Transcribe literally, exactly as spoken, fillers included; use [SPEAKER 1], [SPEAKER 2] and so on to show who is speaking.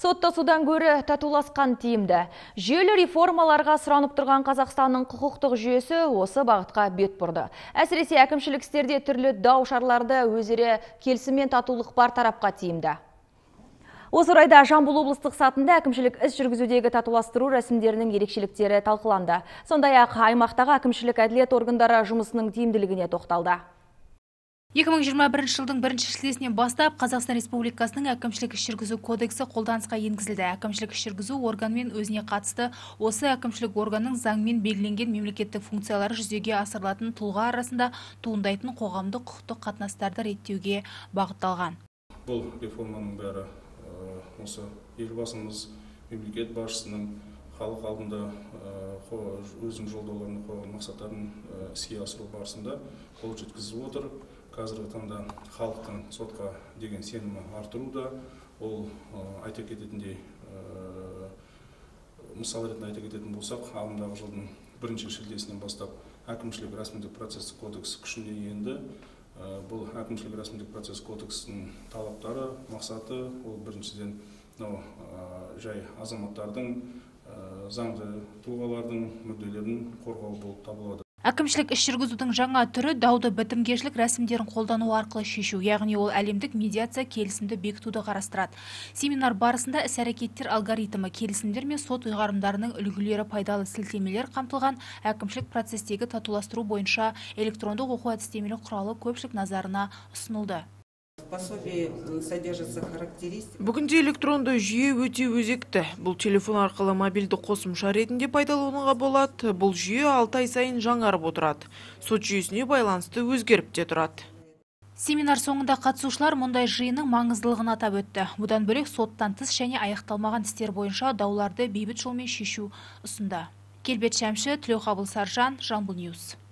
[SPEAKER 1] Соттасудан көрі татуласқан тиімді. Жүйелі реформаларға сұранып тұрған Қазақстанның құқықтық жүйесі осы бағытқа бет бұрды. Әсіресе әкімшілік істерде түрлі дау шарларды өзері келісіммен татулық бар тарапқа тиімді. Осы орайда Жамбыл облыстық сотында әкімшілік іс жүргізудегі татуластыру рәсімдерінің ерекшеліктері талқыланды. Сондай-ақ аймақтағы әкімшілік әділет органдары жұмысының тиімділігіне тоқталды.
[SPEAKER 2] екі мың жиырма бірінші жылдың бірінші шілдесінен бастап Қазақстан Республикасының әкімшілік іс жүргізу кодексі қолданысқа енгізілді. Әкімшілік іс жүргізу органмен өзіне қатысты осы әкімшілік органның заңмен белгіленген мемлекеттік функциялары жүзеге асырылатын тұлға арасында туындайтын қоғамдық құқықтық қатынастарды реттеуге бағытталған.
[SPEAKER 3] Бұл реформаның бәрі осы елбасымыз мемлекет басшысының халық алдында өзінің жолдауларын қойған мақсаттарын іске асыру барысында қол жеткізіп отыр. Қазіргі таңда халықтың сотқа деген сенімі артыруда. Ол айта кететіндей, мысал ретінде айта кететін болсақ, ағымдағы жылдың бірінші шілдесінен бастап әкімшілік рәсімдік процестік кодекс күшіне енді. Бұл әкімшілік рәсімдік процесс кодексінің талаптары, мақсаты, ол біріншіден жай азаматтардың, заңды тұлғалардың мүдделерін қорғау болып табылады.
[SPEAKER 2] Әкімшілік іс жүргізудің жаңа түрі дауды бітімгершілік рәсімдерін қолдану арқылы шешу, яғни ол әлемдік медиация келісімді бекітуді қарастырады. Семинар барысында іс-әрекеттер алгоритмі, келісімдер мен сот ұйғарымдарының үлгілері, пайдалы сілтемелер қамтылған әкімшілік процестегі татуластыру бойынша электрондық оқу әдістемелік құралы көпшілік назарына ұсынылды.
[SPEAKER 4] Бүгінде электронды жүйе өте өзекті. Бұл телефон арқылы мобильді қосымша ретінде пайдалануға болады. Бұл жүйе алты ай сайын жаңарып отырады. Сот жүйесіне байланысты өзгеріп те тұрады.
[SPEAKER 2] Семинар соңында қатысушылар мұндай жиынның маңыздылығын атап өтті. Бұдан бөлек соттан тыс және аяқталмаған істер бойынша дауларды бейбіт жолмен шешу ұсынды. Келбет Шәмші, Тілеуқабыл Саржан, Жамбыл Ньюс.